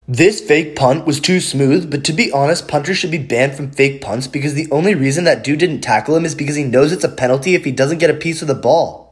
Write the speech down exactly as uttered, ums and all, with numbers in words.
This fake punt was too smooth, but to be honest, punters should be banned from fake punts because the only reason that dude didn't tackle him is because he knows it's a penalty if he doesn't get a piece of the ball.